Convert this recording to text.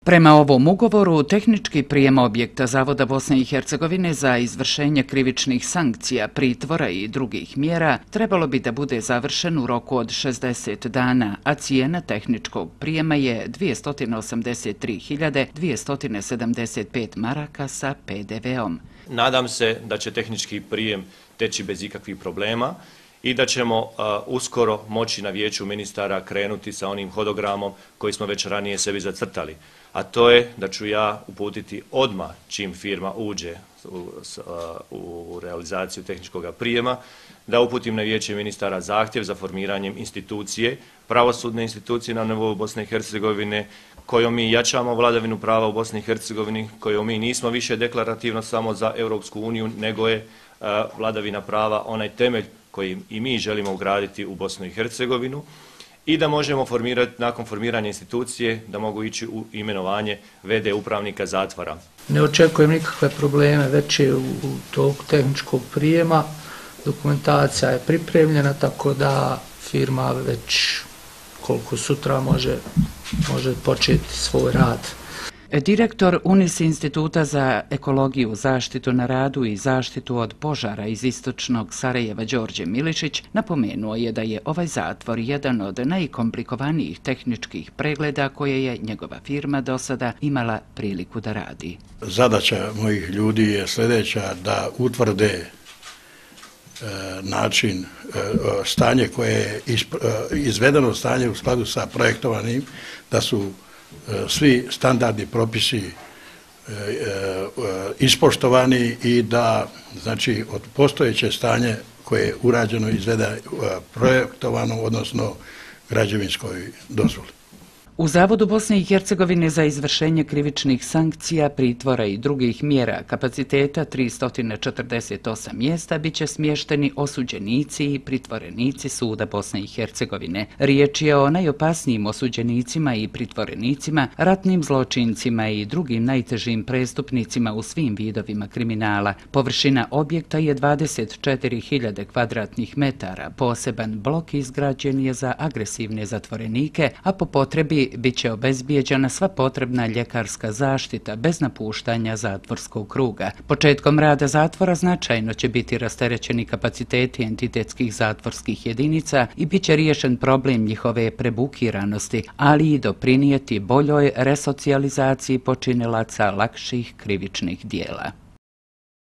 Prema ovom ugovoru, tehnički prijem objekta Zavoda Bosne i Hercegovine za izvršenje krivičnih sankcija, pritvora i drugih mjera trebalo bi da bude završen u roku od 60 dana, a cijena tehničkog prijema je 283.275 maraka sa PDV-om. Nadam se da će tehnički prijem teći bez ikakvih problema i da ćemo uskoro moći na vijeću ministara krenuti sa onim hodogramom koji smo već ranije sebi zacrtali. A to je da ću ja uputiti odmah čim firma uđe u realizaciju tehničkog prijema, da uputim na vijeće ministara zahtjev za formiranjem institucije, pravosudne institucije na nivou Bosne i Hercegovine, kojom mi jačamo vladavinu prava u Bosni i Hercegovini, kojom mi nismo više deklarativno samo za Europsku uniju, nego je vladavina prava onaj temelj koji i mi želimo ugraditi u Bosnu i Hercegovinu i da možemo nakon formiranja institucije da mogu ići u imenovanje VD upravnika zatvora. Ne očekujem nikakve probleme već je u toku tehničkog prijema. Dokumentacija je pripremljena, tako da firma već koliko sutra može početi svoj rad. Direktor UNIS instituta za ekologiju, zaštitu na radu i zaštitu od požara iz istočnog Sarajeva Đorđe Milišić napomenuo je da je ovaj zatvor jedan od najkomplikovanijih tehničkih pregleda koje je njegova firma do sada imala priliku da radi. Zadaća mojih ljudi je sljedeća, da utvrde način, stanje koje je izvedeno stanje u skladu sa projektovanim, da su svi standardni propisi ispoštovani i da, znači, od postojeće stanje koje je urađeno izveda projektovano, odnosno građevinskoj dozvoli. U Zavodu Bosne i Hercegovine za izvršenje krivičnih sankcija, pritvora i drugih mjera kapaciteta 348 mjesta biće smješteni osuđenici i pritvorenici Suda Bosne i Hercegovine. Riječ je o najopasnijim osuđenicima i pritvorenicima, ratnim zločincima i drugim najtežim prestupnicima u svim vidovima kriminala. Površina objekta je 24.000 kvadratnih metara. Poseban blok izgrađen je za agresivne zatvorenike, a po potrebi biće obezbijeđena sva potrebna ljekarska zaštita bez napuštanja zatvorskog kruga. Početkom rada zatvora značajno će biti rasterećeni kapaciteti entitetskih zatvorskih jedinica i bit će riješen problem njihove prebukiranosti, ali i doprinijeti boljoj resocijalizaciji počinilaca lakših krivičnih dijela.